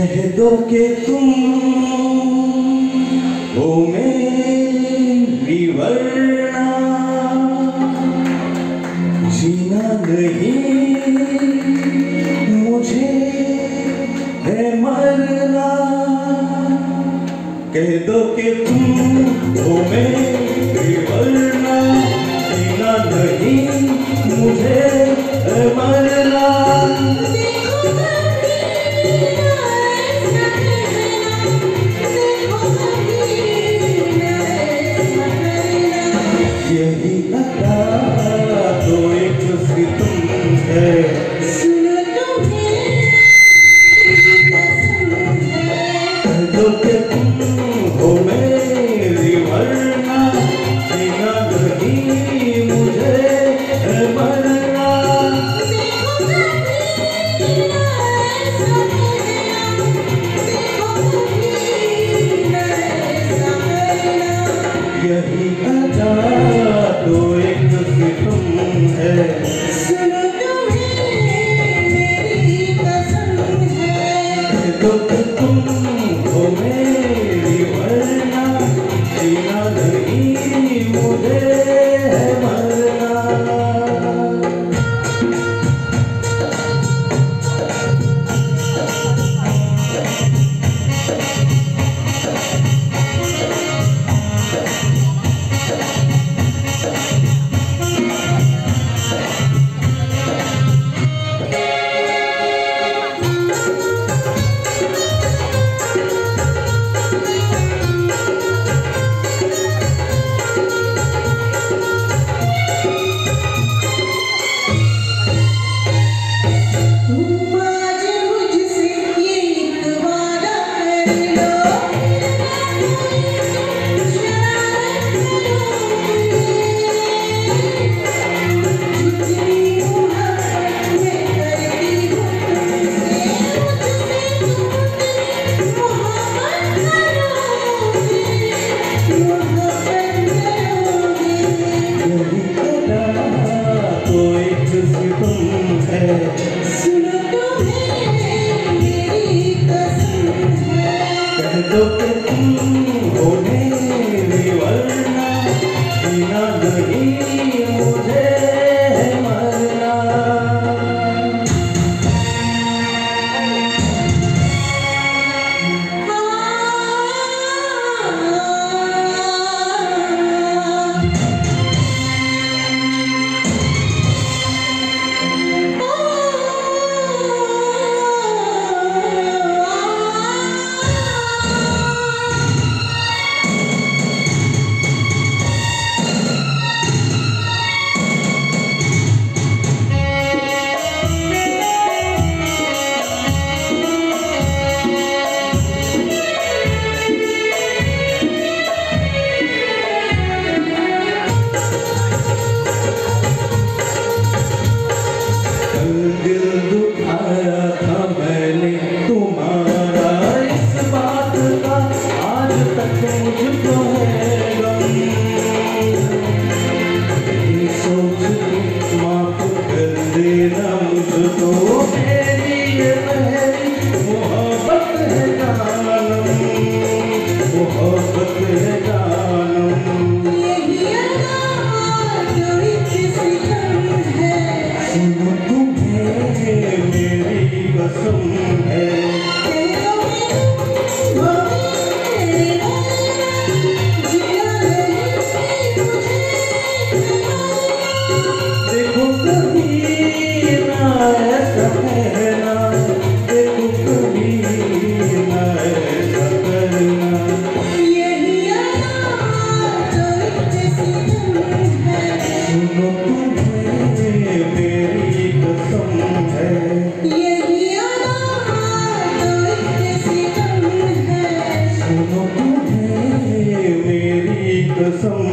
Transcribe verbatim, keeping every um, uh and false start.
कह दो कि तुम हो मेरी वरना जीना नहीं मुझे है मरना। कह दो कि तुम हो मेरी वरना जीना नहीं मुझे है मरना। यही अदा तो एक सितम है। सुनो तुम्हें कह दो कि तुम हो मेरी वरना जीना नहीं मुझे है मरना। यही अदा तो एक सितम है। सुनो तुम्हें मेरी कसम है। कह दो कि तुम हो मेरी वरना जीना नहीं मुझे है मरना। सुनो तुम्हें मेरी कसम है। कह दो कि तुम हो मेरी वरना जीना नहीं मुझे है मरना। दिल दुखाया था मैंने तुम्हारा इस बात का आज तक मुझको है गम। ये सोच के माफ कर देना मुझको मेरी ये पहली मोहब्बत है जानम, मोहब्बत है जानम। यही अदा तो एक सितम है। सुनो तुम्हें मेरी कसम है। देखो कभी ना ऐसा कहना, देखो कभी ना ऐसा करना। यही अदा तो एक सितम है। सुनो तुम्हें मेरी कसम है। यही अदा तो एक सितम है। सुनो तुम्हें मेरी कसम